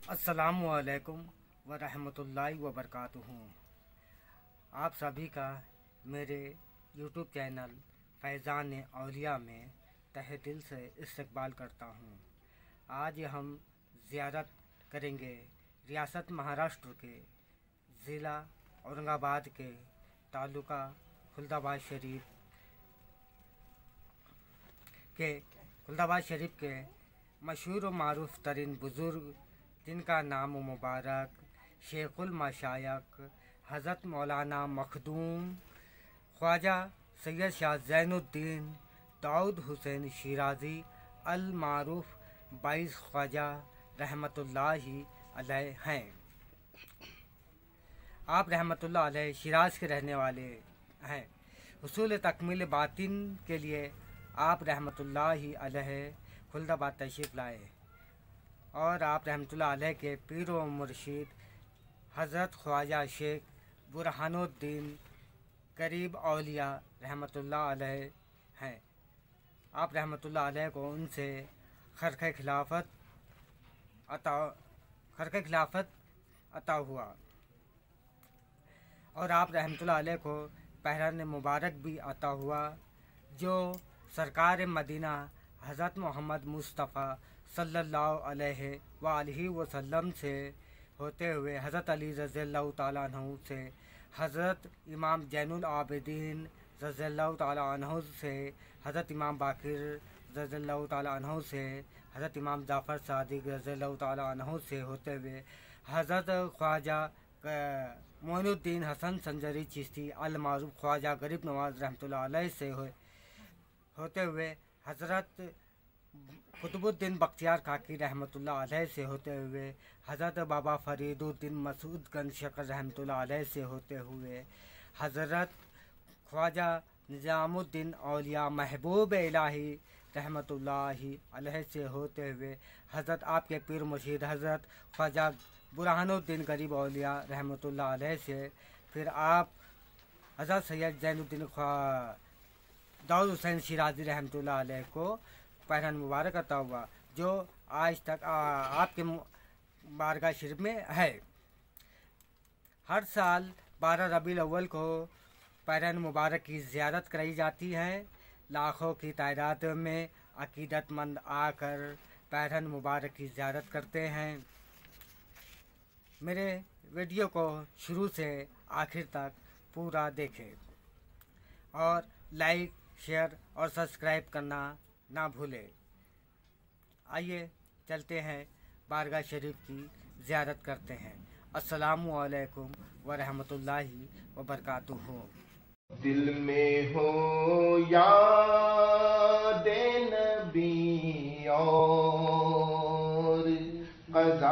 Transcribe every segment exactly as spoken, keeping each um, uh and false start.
अस्सलामु अलैकुम वरहमतुल्लाहि वबरकातुहू। आप सभी का मेरे यूट्यूब चैनल फैज़ान औलिया में तहे दिल से इस्तकबाल करता हूँ। आज हम ज़ियारत करेंगे रियासत महाराष्ट्र के ज़िला औरंगाबाद के तालुका खुलदाबाद शरीफ के खुलदाबाद शरीफ के मशहूर व मारूफ तरीन बुज़ुर्ग जिनका नाम मुबारक शेखुल मशायख हज़रत मौलाना मखदूम ख्वाजा सैयद शाह ज़ैनुद्दीन दाऊद हुसैन शिराज़ी अल मारूफ बाइस ख्वाजा रहमतुल्लाहि अलैह हैं। आप रहमतुल्लाह अलैह शिराज़ के रहने वाले हैं। हुसूल तकमील बातिन के लिए आप रहमतुल्लाहि अलैह खुलदाबाद तशरीफ़ लाए और आप रहमतुल्लाह अलैह के पीर व मुर्शिद हज़रत ख्वाजा शेख बुरहानुद्दीन करीब औलिया रहमतुल्लाह अलैह हैं। आप रहमतुल्लाह अलैह को उनसे खरक़े खिलाफत अता खरक़े खिलाफत अता हुआ और आप रहमतुल्लाह अलैह को पहरान मुबारक भी अता हुआ जो सरकार मदीना हज़रत मोहम्मद मुस्तफ़ा सल्लल्लाहु अलैहि वसल्लम से होते हुए हज़रत अली रज़ियल्लाहु ताला अन्हु से हज़रत इमाम ज़ैनुल आबिदीन रज़ियल्लाहु ताला अन्हु से हज़रत इमाम बाक़िर रज़ियल्लाहु ताला अन्हु से हज़रत इमाम जाफ़र सादिक़ रज़ियल्लाहु ताला अन्हु से होते हुए हज़रत ख्वाजा मोइनुद्दीन हसन संजरी चिश्ती अल मारूफ ख्वाजा गरीब नवाज़ रहमतुल्लाह अलैह से हो, होते हुए हज़रत कुतुबुद्दीन बख्तियार काकी रहमतुल्लाह अलैह से होते हुए हज़रत बाबा फरीदुद्दीन मसूद गंज शकर रहमतुल्लाह अलैह से होते हुए हज़रत ख्वाजा निज़ामुद्दीन औलिया महबूब इलाही रहमतुल्लाहि अलैह से होते हुए हज़रत आपके पीर मुर्शिद हज़रत ख्वाजा बुरहानुद्दीन गरीब औलिया रहमतुल्लाह अलैह से फिर आप हज़रत सैयद ज़ैनुद्दीन ख्वा दाऊद हुसैन शिराज़ी रहमतुल्लाह अलैह को पहरान मुबारक अता हुआ जो आज तक आ, आपके बारगाह शरीफ में है। हर साल बारह रबीउल अव्वल को पहरान मुबारक की ज़ियारत कराई जाती है। लाखों की तादाद में अकीदतमंद आकर पहरान मुबारक की ज़ियारत करते हैं। मेरे वीडियो को शुरू से आखिर तक पूरा देखें और लाइक शेयर और सब्सक्राइब करना ना भूलें। आइए चलते हैं बारगाह शरीफ की ज़ियारत करते हैं। अस्सलामु अलैकुम वरहमतुल्लाहि वबरकातुहू। दिल में हो याद नबी और क़ज़ा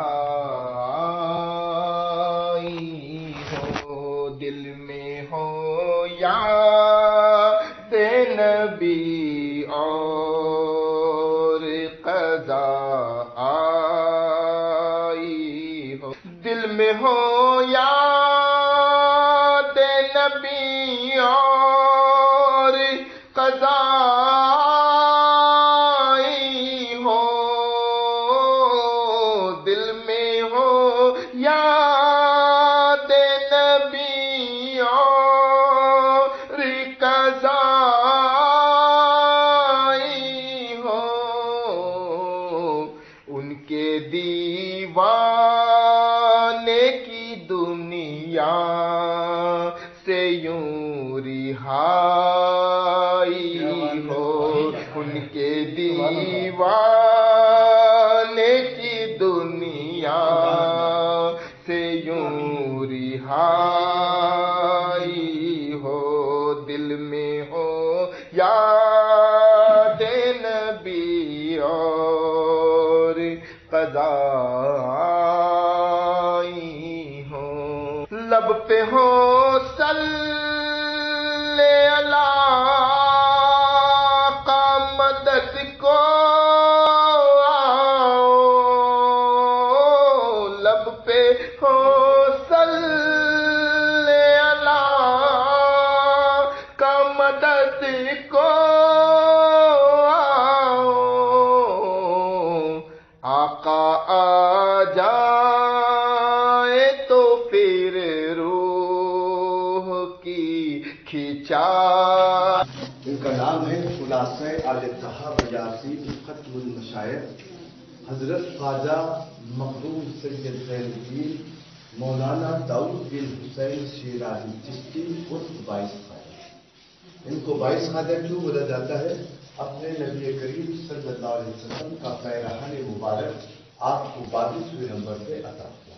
आई हो, दिल में हो याद नबी और क़ज़ा आई हो, दिल में हो याद नबी और क़ज़ा आई हो, दिल में हो याद नबी और क़ज़ा आई हो, उनके दीवाने की दुनिया से यूं रिहाई हो, उनके दीवाने की दुनिया से यूं रिहाई हो, दिल में हो याद नबी और क़ज़ा आई हो, लब पे हो सल्ले अला का मदद को आओ, लब पे हो सल्ले अला का मदद को आओ, आका آ جائے تو پھر روح کی کھینچا. ان کا نام ہے خلاصہ الاتحاد ریاسی ختم المشائخ حضرت خواجہ مخدوم سید خیر الدین مولانا داؤد بن حسین شیرازی چشتی عرف بائیس خواجہ. ان کو بائیس خواجہ کیوں بولا جاتا ہے؟ اپنے نبی کریم صلی اللہ علیہ وسلم کا پیرہن مبارک آپ کو بائیسویں نمبر پہ عطا ہوا.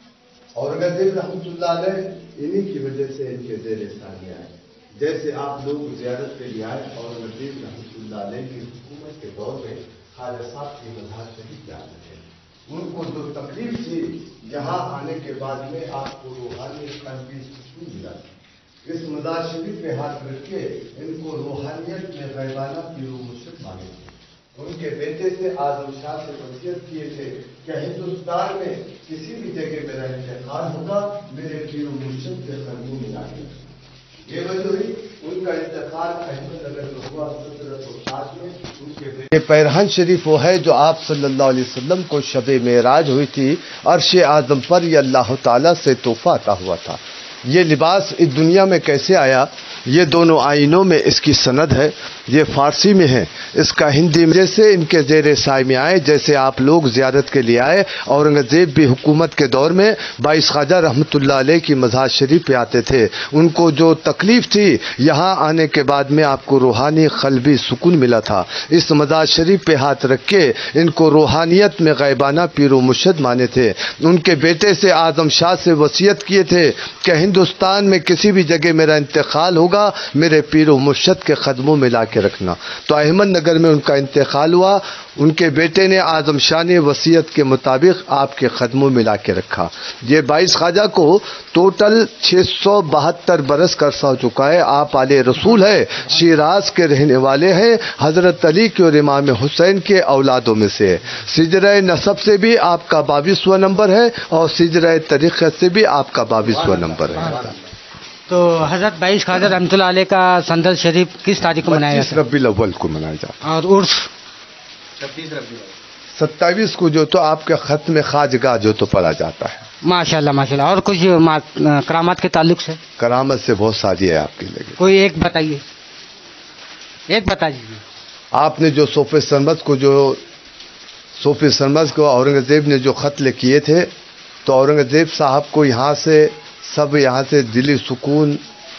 اورنگزیب رحمۃ اللہ علیہ انہی کی وجہ سے ان کے زیر ثانیہ آئے. جیسے آپ لوگ زیارت کے لیے آئے اورنگزیب رحمۃ اللہ علیہ کی حکومت کے دور میں خواجہ صاحب کی مزار شریف جاتے تھے. ان کو جو تکلیف تھی یہاں آنے کے بعد میں آپ کو روحانی قلبی سکون ملا. اس مزار شریف پہ ہاتھ رکھ کے ان کو روحانیت میں غیبانہ پیر و مرشد مانے تھے. ان کے بیٹے سے اعظم شاہ سے وصیت کیے تھے کہ ہندوستان میں کسی بھی جگہ میرا انتقال ہوگا میرے پیر و مرشد کے قدموں میں لانے. یہ وجہ ہوئی ان کا انتقال احمد نگر میں ہوا سترہ سو سات میں. ان کے بیٹے پیرہن شریف وہ ہے جو آپ صلی اللہ علیہ وسلم کو شب معراج ہوئی تھی عرش اعظم پر یہ اللہ تعالیٰ سے تحفہ عطا ہوا تھا. یہ لباس اس دنیا میں کیسے آیا؟ یہ دونوں آئینوں میں اس کی سند ہے. یہ فارسی میں ہے، اس کا ہندی میں جیسے ان کے زیر سائے میں آئے. جیسے آپ لوگ زیارت کے لیے آئے اورنگزیب بھی حکومت کے دور میں بائیس خواجہ رحمۃ اللہ علیہ کی مزار شریف پہ آتے تھے. ان کو جو تکلیف تھی یہاں آنے کے بعد میں آپ کو روحانی قلبی سکون ملا تھا. اس مزار شریف پہ ہاتھ رکھ کے ان کو روحانیت میں غیبانہ پیر و مرشد مانے تھے. ان کے بیٹے سے اعظم شاہ سے وصیت کیے تھے کہ ہندوستان میں کسی بھی جگہ میرا انتقال ہوگا میرے پیر و مرشد کے قدموں میں لا کے رکھنا. تو احمد نگر میں ان کا انتقال ہوا. ان کے بیٹے نے اعظم شاہ نے وصیت کے مطابق آپ کے قدموں میں لا کے رکھا. یہ بائیس خواجہ کو ٹوٹل چھ سو بہتر برس کا عرصہ ہو چکا ہے. آپ آل رسول ہے، شیراز کے رہنے والے ہیں، حضرت علی کے اور امام حسین کے اولادوں میں سے. سجرہ نسب سے بھی آپ کا بائیسواں نمبر ہے اور سجرہ طریقت سے بھی آپ کا بائیسواں نمبر ہے. تو حضرت بائیس خواجہ رحمۃ اللہ علیہ کا سندل شریف کس تاریخ کو منایا پچیس ربیع الاول کو منایا جاتا ہے اور عرس ستائیس کو جو تو آپ کے ختم خواجگاہ جو تو پڑھا جاتا ہے. ماشاء اللہ ماشاء اللہ. اور کچھ کرامات کے تعلق سے؟ کرامت سے بہت ساری ہے آپ کے لیے. کوئی ایک بتائیے، ایک بتا دیجیے. آپ نے جو صوفِ سرمد کو جو صوفِ سرمد کو اورنگزیب نے جو خط کیے تھے تو اورنگزیب صاحب کو یہاں سے سب یہاں سے دلی سکون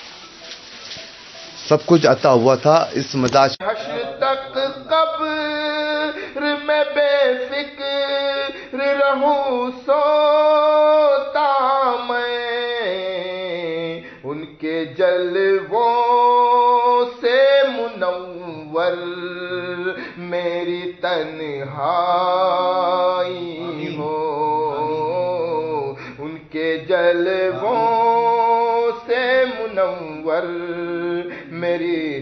سب کچھ عطا ہوا تھا. اس مزاج حشر تک قبر میں بے فکر رہوں سوتا میں ان کے جلووں سے منور میری تنہائی ہو. ان کے جلووں سے منور میری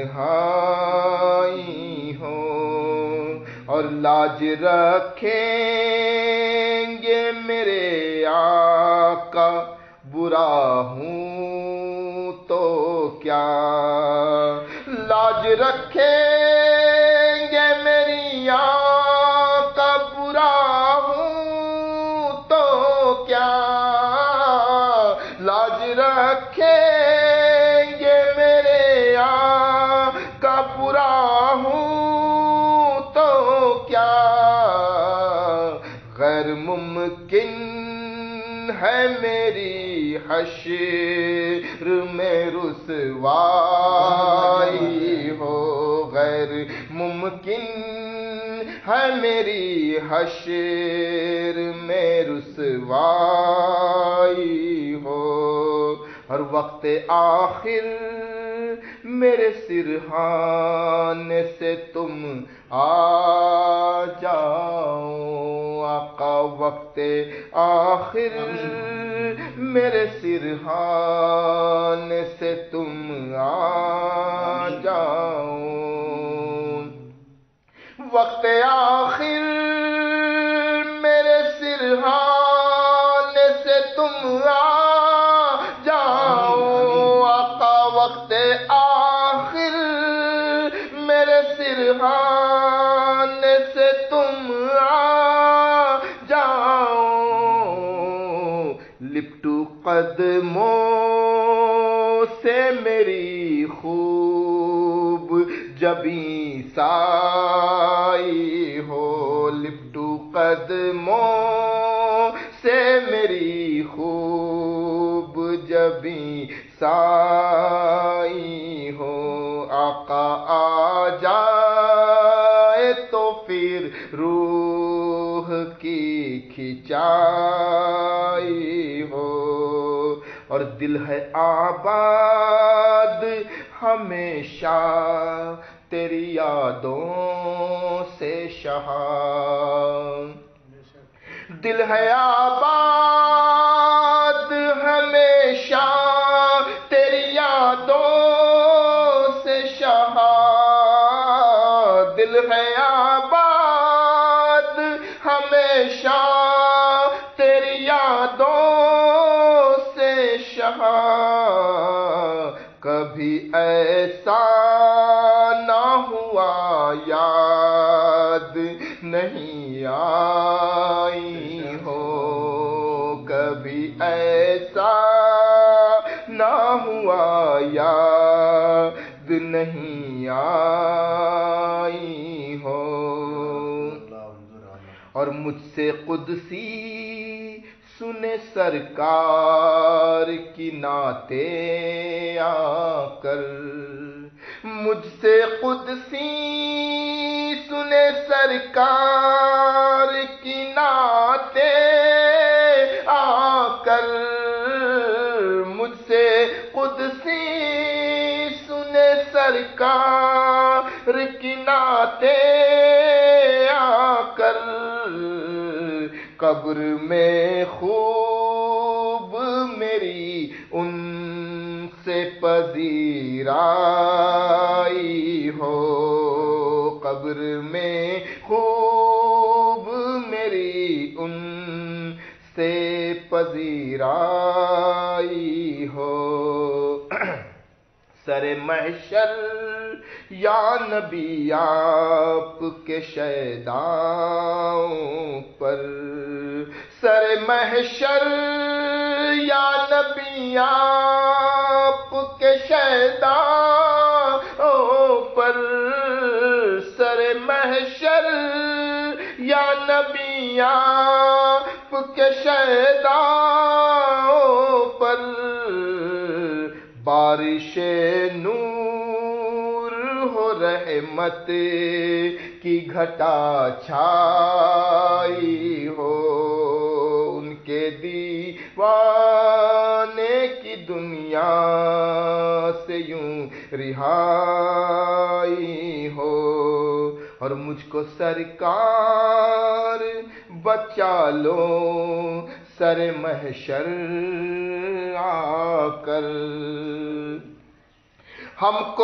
تنہائی ہو. اور لاج رکھیں گے میرے آقا برا ہوں تو کیا. لاج رکھیں گے میری آقا برا ہوں تو کیا. لاج رکھیں گے میرے آقا برا ہوں تو کیا. غیر ممکن ہے میری حشر میں رسوائی ہو. غیر ممکن ہے میری حشر میں رسوائی ہو. ہر وقت آخر میرے سرہانے سے تم آ جاؤ آقا. وقت آخر میرے سرہانے سے تم آ جاؤ. وقت آخر میرے سرہانے سے تم آ جاؤ آقا. وقت آخر میرے سرہانے سے تم آ لپٹو قدموں سے میری خوب جبیں سائی ہو، لپٹو قدموں سے میری خوب جبیں سائی ہو، آقا آ جائے تو پھر روح کی کھچائی ہو، اور دل ہے آباد ہمیشہ تیری یادوں سے شہاں، دل ہے آباد ہمیشہ تیری یادوں سے شہاں، دل ہے آباد ہمیشہ تیری یادوں سے شہاں، کبھی ایسا نہ ہوا یاد نہیں آئی ہو، کبھی ایسا نہ ہوا یاد نہیں آئی ہو، اور مجھ سے قدسی سنے سرکار کی نعتیں آ کر، مجھ سے قدسی سنے سرکار کی نعتیں آ کر، مجھ سے قدسی سنے سرکار کی نعتیں آ کر، قبر میں خوب میری ان سے پذیرائی ہو، قبر میں خوب میری ان سے پذیرائی ہو، سر محشر یا نبی آپ کے شیداؤں پر، سر محشر یا نبی آپ کے شیداؤں پر، سر محشر یا نبی آپ کے شیداؤں پر، بارش نور ہو رحمت کی گھٹا چھائی ہو، ان کے دیوانے کی دنیا سے یوں رہائی ہو، اور مجھ کو سرکار بچا لو سر محشر آ کر، ہم کو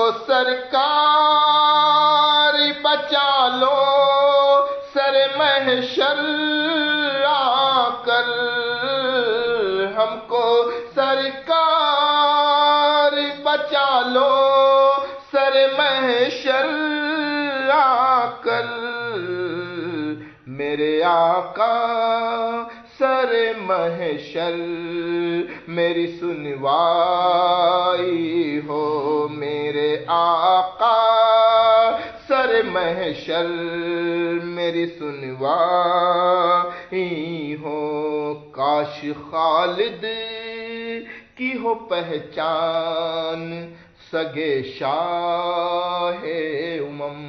سرکار بچا لو سر محشر آ کر، ہم کو سرکار بچا لو سر محشر آ کر، میرے آقا سر محشر میری سنوائی ہو، میرے آقا سر محشر میری سنوائی ہو، کاش خالد کی ہو پہچان سگے شاہ امم،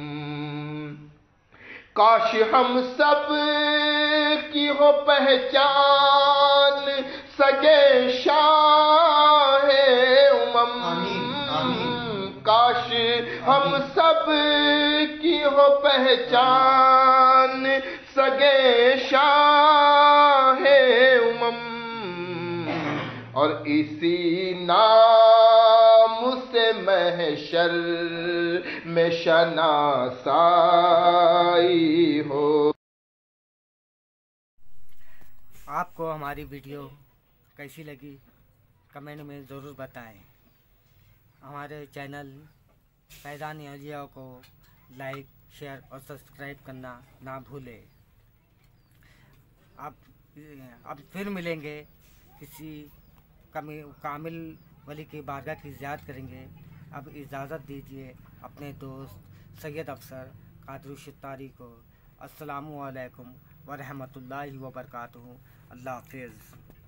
کاش ہم سب کی ہو پہچان سگے شاہ امم، کاش ہم سب کی ہو پہچان سگے شاہ امم، اور اسی نام سے محشر میں شناسائی ہو۔ آپ کو ہماری ویڈیو کیسی لگی کمنٹ میں ضرور بتائیں، ہمارے چینل فیضان اولیاء کو لائک شیئر اور سبسکرائب کرنا نہ بھولیں۔ اب اب پھر ملیں گے किसी कमी कामिल वली की बारगाह की ज़ियारत करेंगे। अब इजाज़त दीजिए अपने दोस्त सैयद अफसर कादरी शुत्तारी को। अस्सलामु अलैकुम व रहमतुल्लाहि व बरकातुहू। अल्लाह हाफ़िज़।